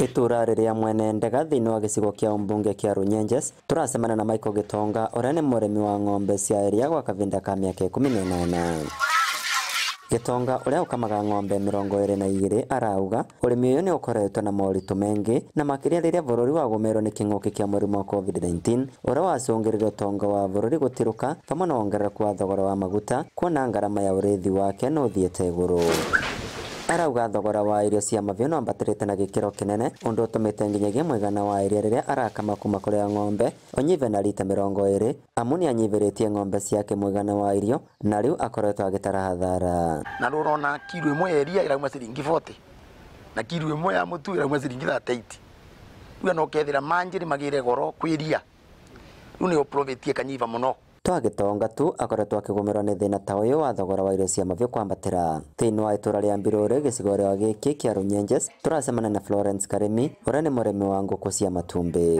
Itura riria mwene ndega thiini wa gicigo kia umbunge kia Runyenjes turacemana na Michael Gitonga uria ni murimi wa ng'ombe cia iria gwa kavinda ka miaka 18. Gitonga uria ukamaga ng'ombe 22 arauga urimi uyu ni ukoretwo na moritu mengi na makiria riria bururi wa gumerwo ni king'uki kia murimu wa COVID-19 uria wacungirire utonga wa bururi gutiruka pamwe na wongerereku wa thogora wa maguta kuona ngarama ya urithi wake no thiete iguru. Arauga thogora wa irio cia mahiũ no ambatirite na gikiro kinene undu utumite nginyagia mwigana wa iria riria arakama kuma kuri ng'ombe onyive na lita 20 amu ni anyiviritie ng'ombe ciake mwigana wa irio na riu akoretwo agitara hathara. Na rurona kilo imwe ya iria irauma ciringi 40 na kilo imwe ya mutu irauma ciringi 38. Riu no kethira manjiri magire goro kwiria riu ni uprovetie kanyiva muno. Gitonga tu akoretwo akigumirwo ni thina ta uyu wa thogora wa irio cia mahiũ kwambatira thiini wa itura ria Mbiruri gicigo ria giki kia Runyenjes turacemana na Florence Karemi uria ni murimi wa nguku cia matumbi.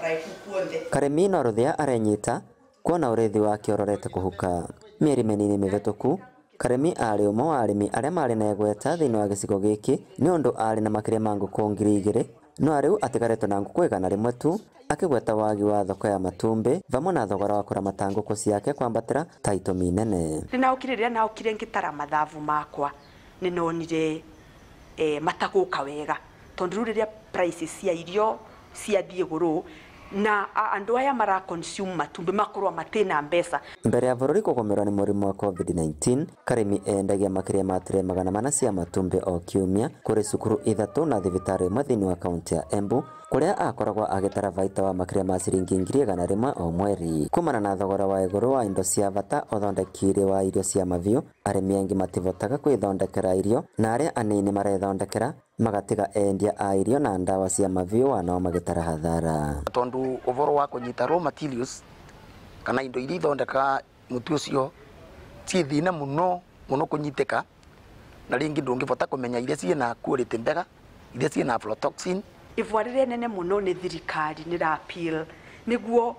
Karemi no ruthia arenyita kuona urithi wake urorete kuhuka mieri minini mivituku. Karemi ari umwe wa arimi aria mari na igweta thiini wa gicigo giki ni undu ari na makiria ma nguku 2,000 no riu atigaretwo na nguku 100 tu akigweta wagi wa thoko ya matumbi vamwe na thogora wa kuramata nguku ciake kwambatira ta itumi nene. Ninaukiriria naukire ngitara mathavu makwa ninonire mataguka wega tondu riria prices cia irio ciathie guru na andu aya mara consume matumbi makorwa matina mbesa. Mbere ya bururi kugomerwa ni murimu wa COVID-19 Karemi endagia makiria ma tire 400 cia matumbi o kiumia kuri cukuru 3 na thibitari imwe thiini wa kaunti ya Embu kuria akoragwa agitara vaita wa makiria ma ciringi 100,000 o mweri. Kumana na thogora wa iguru wa indo cia bata uthondekire wa irio cia mahiũ arimi aingi mativotaga kwithondekera irio na aria anini marethondekera magatiga endia a irio na ndawa cia mahiũ wanao magitara hathara. Tondu uvoro wa kunyita raw materials kana indo iria ithondeka mutu ucio ci thina muno kunyiteka na ringi ndungivota kumenya iria ciina quality mbega iria ciina aflatoxin. Ivwa riria nene muno ni thirikari ni appeal niguo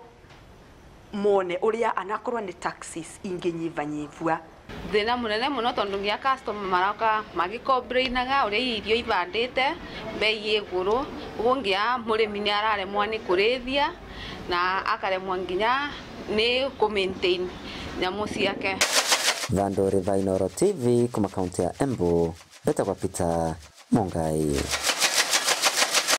mone uria anakorwa ni taxes inginyivanyivua. Thina munene muno tondu ngia customer maraka magicomplainaga uria irio ivandite bei iguru ungia murimi ni araremwa ni kurithia na akaremwa nginya ni ku maintain nyamu ciake. Vandore Vainoro TV kuma kaunti ya Embu. Beta kwa Peter Mungai.